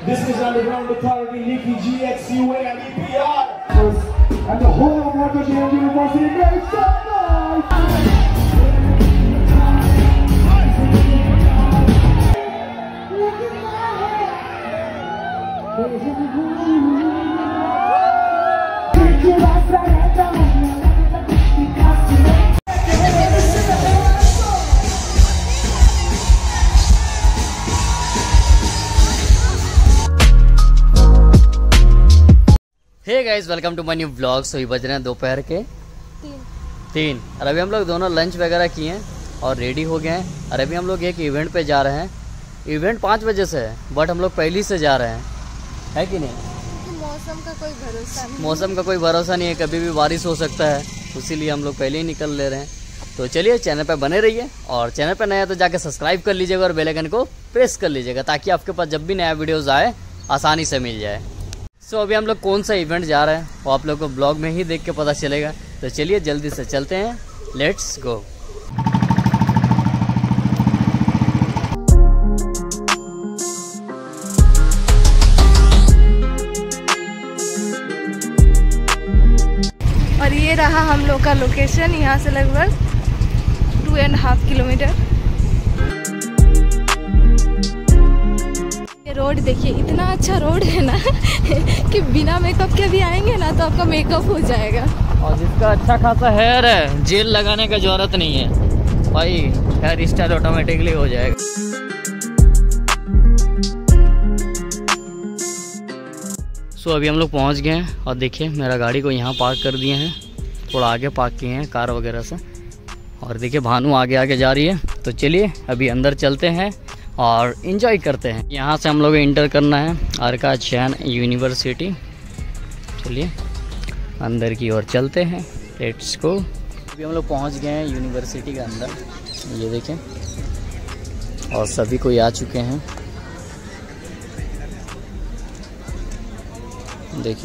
This is Underground Authority, Nikki GXUA and EPR. And the whole of Watergate University makes some noise. Hey guys, welcome to my new vlog. So ये बज रहे हैं दोपहर के 3 और अभी हम लोग दोनों लंच वगैरह किए हैं और रेडी हो गए हैं। और अभी हम लोग एक इवेंट पे जा रहे हैं। इवेंट 5 बजे से है, बट हम लोग पहले से जा रहे हैं, है कि नहीं? मौसम का कोई भरोसा नहीं। मौसम का कोई भरोसा नहीं है, कभी भी बारिश हो सकता है, इसीलिए हम लोग पहले ही निकल ले रहे हैं। तो चलिए, चैनल पर बने रहिए और चैनल पर नया है तो जाके सब्सक्राइब कर लीजिएगा और बेल आइकन को प्रेस कर लीजिएगा ताकि आपके पास जब भी नया वीडियोज़ आए आसानी से मिल जाए। सो अभी हम लोग कौन सा इवेंट जा रहे हैं वो आप लोग को ब्लॉग में ही देख के पता चलेगा। तो चलिए जल्दी से चलते हैं, लेट्स गो। और ये रहा हम लोग का लोकेशन, यहाँ से लगभग 2.5 किलोमीटर। रोड देखिए, इतना अच्छा रोड है ना कि बिना मेकअप के भी आएंगे ना तो आपका मेकअप हो जाएगा। और जिसका अच्छा खासा हेयर है, जेल लगाने का जरूरत नहीं है भाई, हेयर स्टाइल ऑटोमेटिकली हो जाएगा। सो अभी हम लोग पहुंच गए हैं और देखिए मेरा गाड़ी को यहाँ पार्क कर दिए हैं, थोड़ा आगे पार्क किए हैं कार वगैरह से। और देखिए भानु आगे आगे जा रही है। तो चलिए अभी अंदर चलते हैं और इन्जॉय करते हैं। यहाँ से हम लोग इंटर करना है अर्काचयन यूनिवर्सिटी। चलिए अंदर की ओर चलते हैं, लेट्स गो। अभी हम लोग पहुँच गए हैं यूनिवर्सिटी के अंदर, ये देखें, और सभी कोई आ चुके हैं। देखें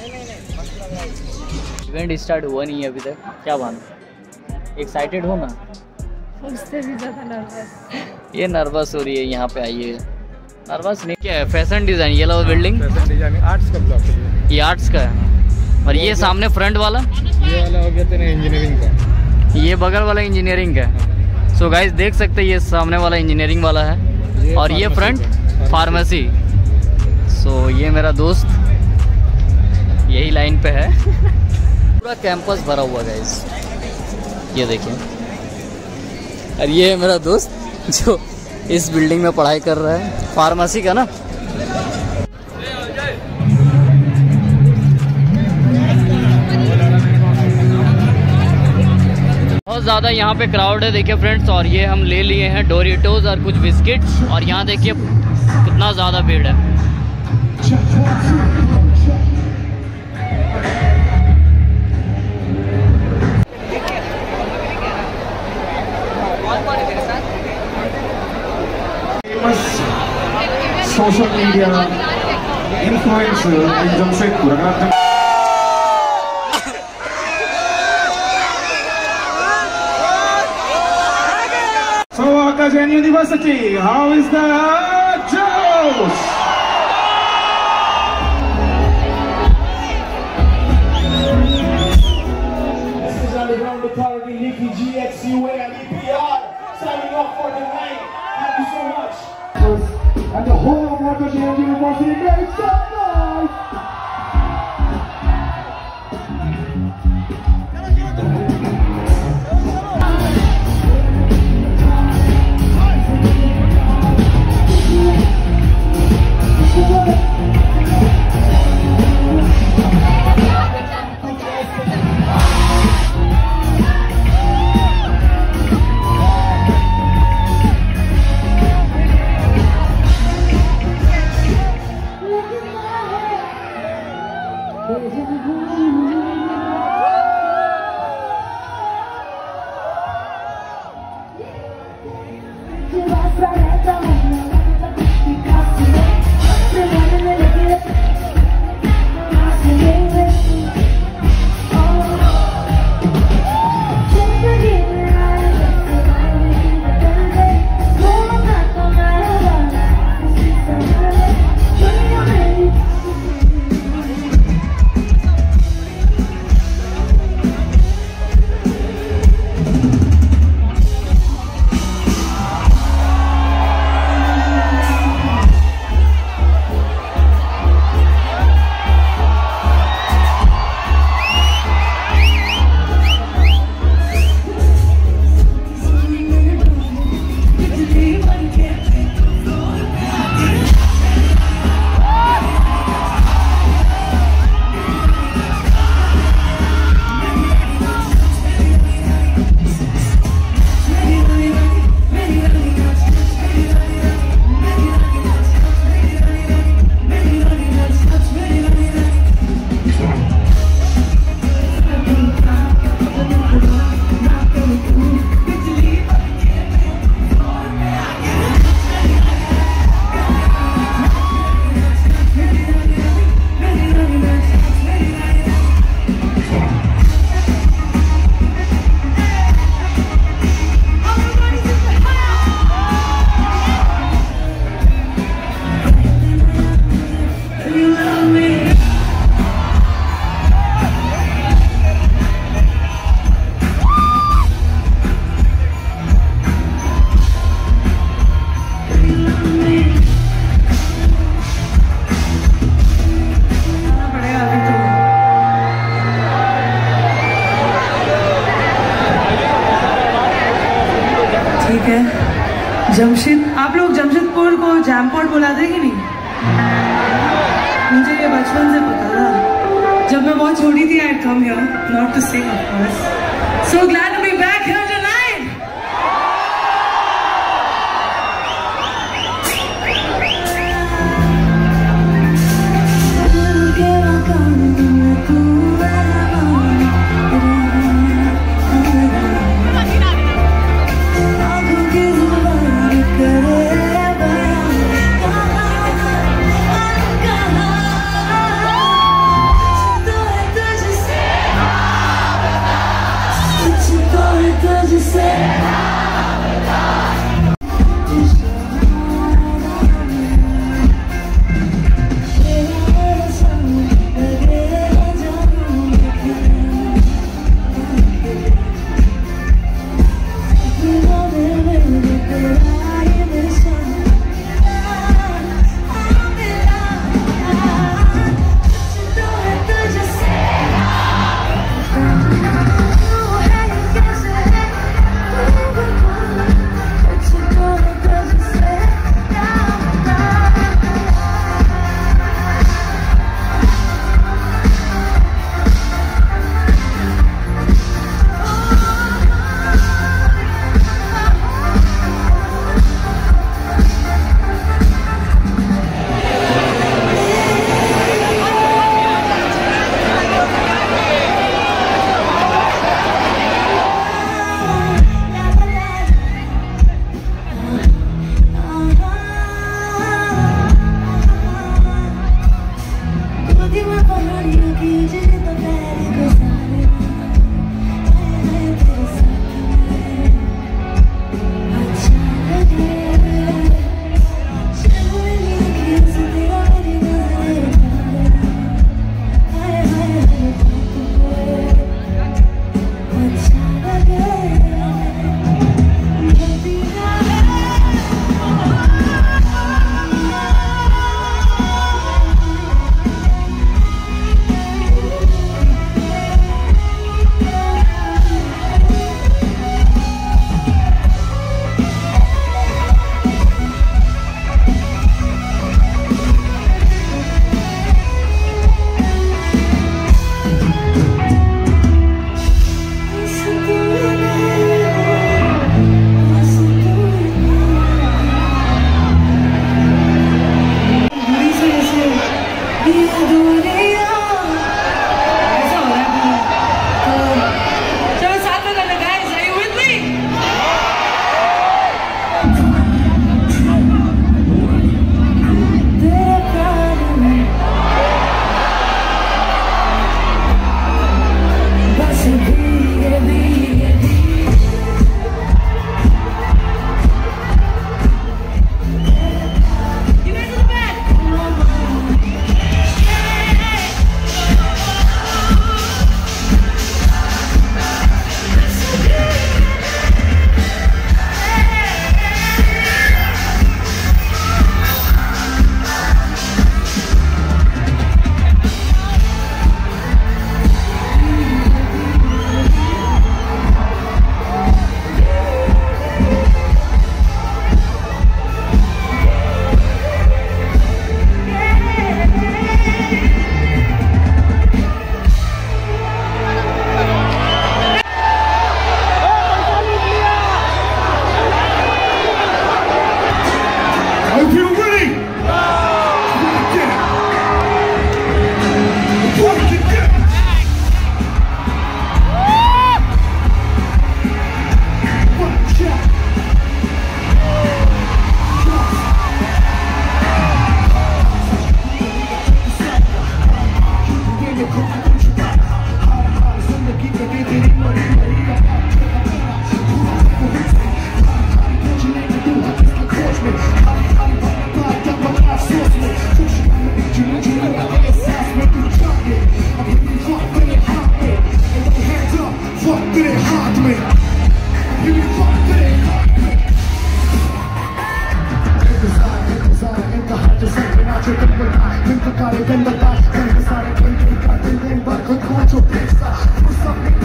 इवेंट स्टार्ट हुआ नहीं है अभी तक, क्या बात? एक्साइटेड हो ना? उससे भी ज़्यादा नर्वस। ये नर्वस हो रही है, यहाँ पे आइए। नर्वस नहीं, क्या है? फैशन डिज़ाइन, ये लो बिल्डिंग फैशन डिजाइन आर्ट्स का ब्लॉक है। ये आर्ट्स का है। और ये सामने फ्रंट वाला, ये वाला हो गया तेरा इंजीनियरिंग का, ये बगल वाला इंजीनियरिंग का है। सो गाइस देख सकते हैं, ये सामने वाला इंजीनियरिंग वाला है और ये फ्रंट फार्मेसी। सो ये मेरा दोस्त यही लाइन पे है। पूरा कैंपस भरा हुआ गाइस, ये देखिए। और ये है मेरा दोस्त जो इस बिल्डिंग में पढ़ाई कर रहा है, फार्मेसी का ना। बहुत ज़्यादा यहाँ पे क्राउड है, देखिए फ्रेंड्स। और ये हम ले लिए हैं डोरिटोज और कुछ बिस्किट्स, और यहाँ देखिए कितना ज़्यादा भीड़ है। Social media influencer in Jamshedpur. So, Akajan University, how is the Joes? This is Underground Authority, Nikki GXUA and EPR signing off for tonight. Thank you so much. And the whole of Watergate University makes some noise. आप लोग जमशेदपुर को जैमपोर्ट बुलाते कि नहीं? मुझे ये बचपन से पता था। जब मैं बहुत छोटी थी, I come here not to sing of course. So glad to be back here tonight.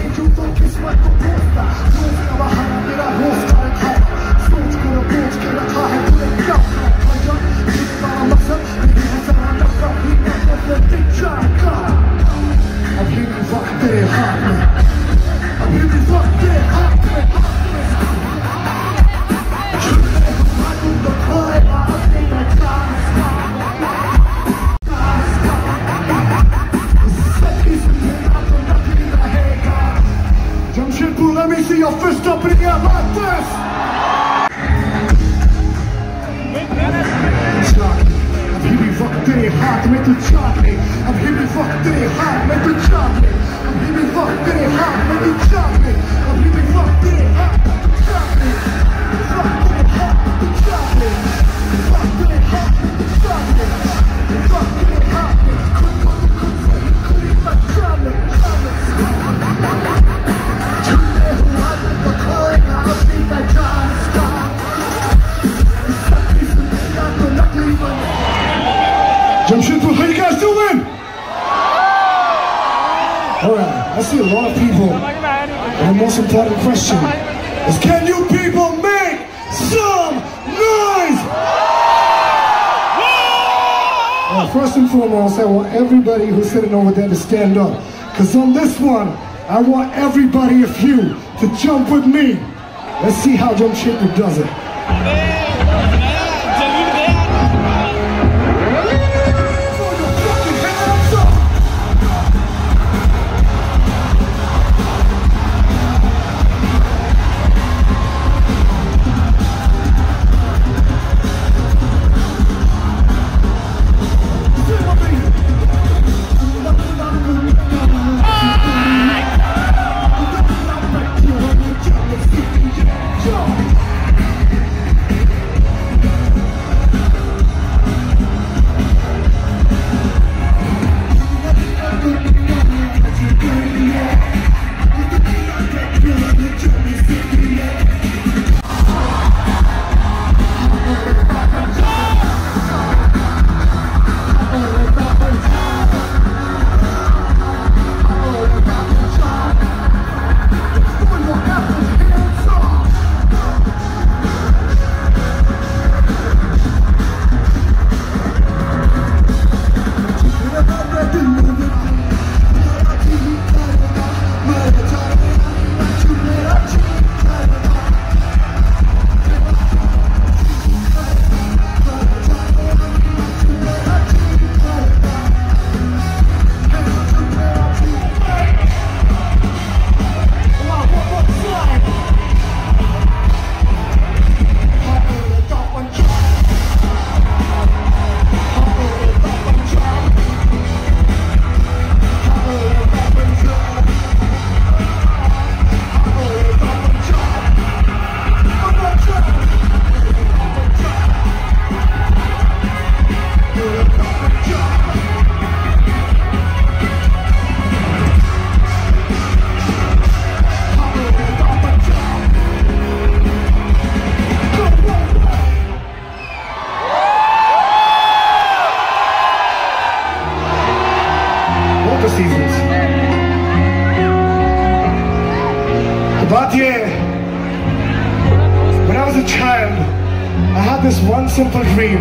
Soch kara तेरे हाथ में तू चाट ले, अभी भी वक्त तेरे हाथ में तू चाट ले, अभी भी वक्त तेरे हाथ में तू चाट ले, अभी भी वक्त तेरे हाथ में तू चाट ले, वक्त तेरे हाथ में तू चाट ले, वक्त तेरे हाथ में तू चाट ले, वक्त तेरे हाथ में खुद मत चाट ले, झूले हुआ तो खोएगा अपनी पहचान का, सबकी सुनेगा तो नकली बने। Jamshedpur, how you guys doing? Alright, I see a lot of people, and the most important question is, can you people make some noise? First and foremost, I want everybody who's sitting over there to stand up, because on this one, I want everybody of you to jump with me. Let's see how Jamshedpur does it. When I was a child, I had this one simple dream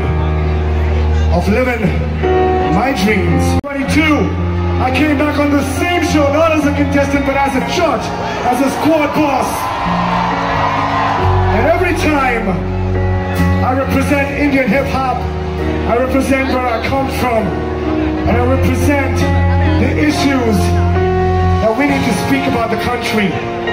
of living my dreams. 22, I came back on the same show, not as a contestant, but as a judge, as a squad boss. And every time I represent Indian hip-hop, I represent where I come from, and I represent the issues that we need to speak about the country.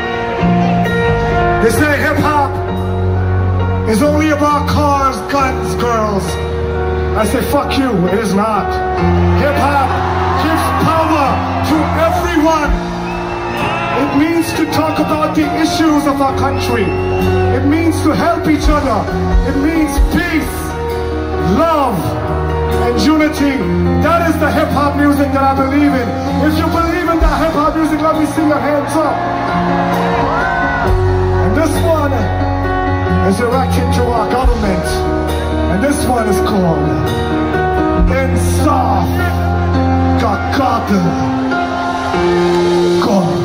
They say hip-hop is only about cars, guns, girls. I say, fuck you, it is not. Hip-hop gives power to everyone. It means to talk about the issues of our country. It means to help each other. It means peace, love, and unity. That is the hip-hop music that I believe in. If you believe in that hip-hop music, let me see your hands up. And this one is directed to our government. And this one is called Insaf Ka Qatil Kaun.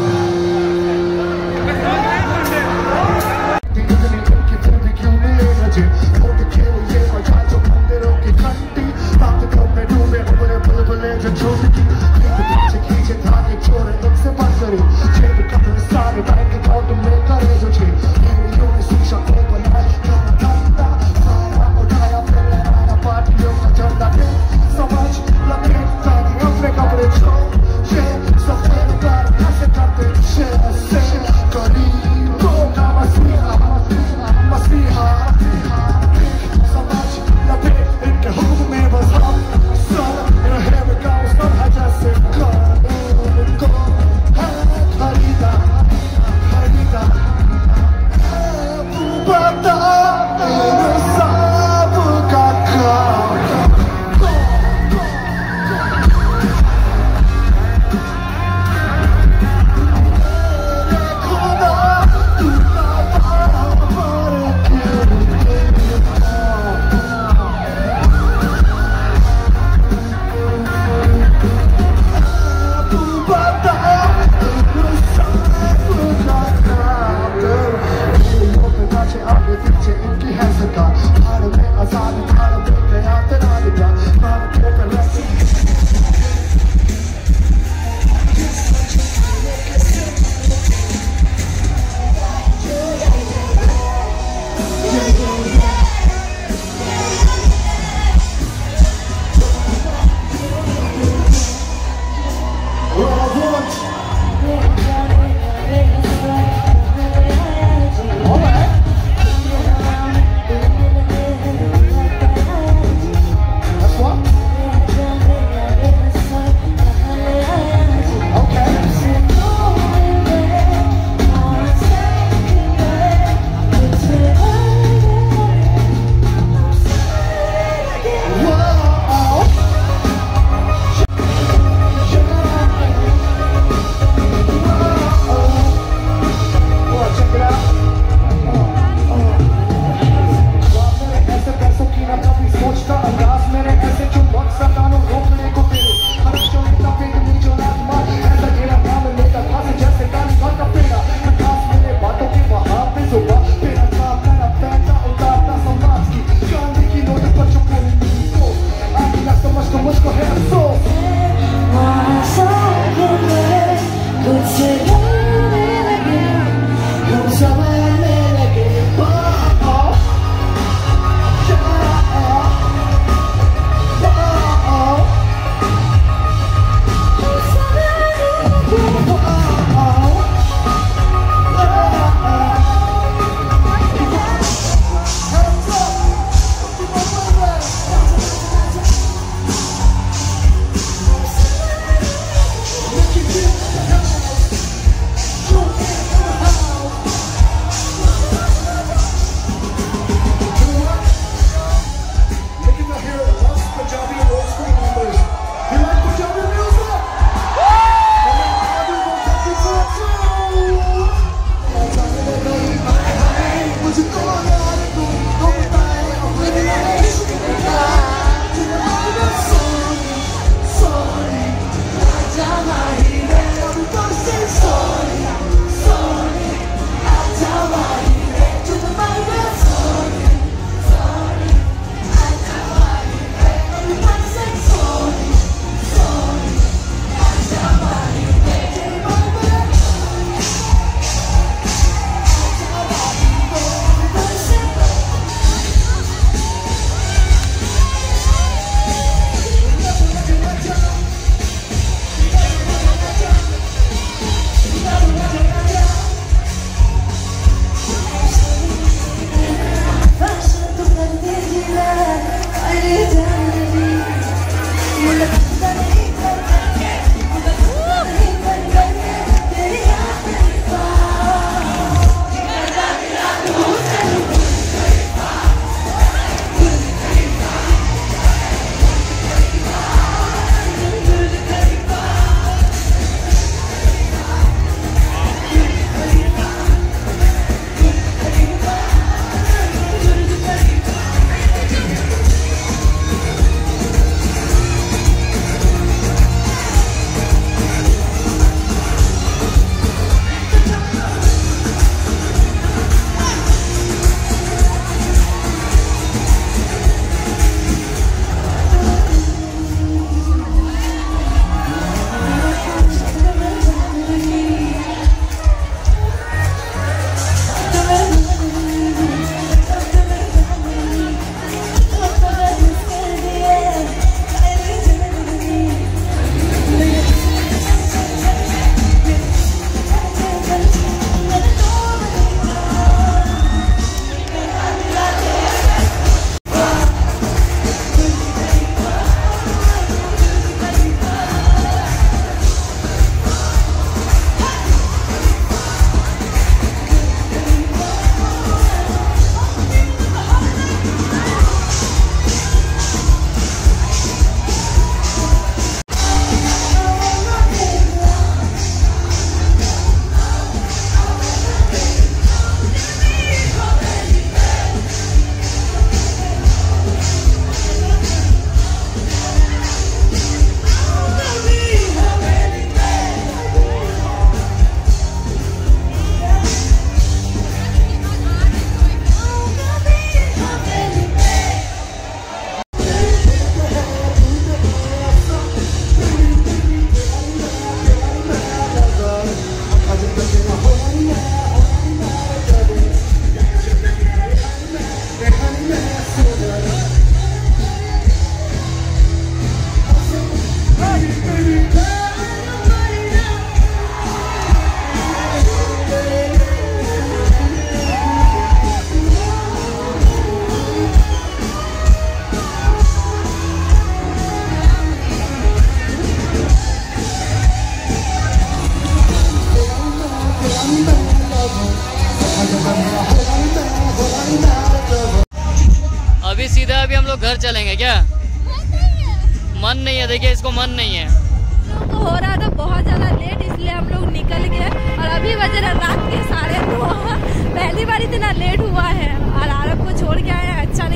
लोग घर चलेंगे क्या? मन नहीं है, देखिए इसको मन नहीं है। तो हो रहा था बहुत ज़्यादा लेट, इसलिए हम लोग निकल गए और अभी बज रहा रात के 2:30। पहली बार इतना लेट हुआ है और आरब को छोड़ के आए हैं, अच्छा नहीं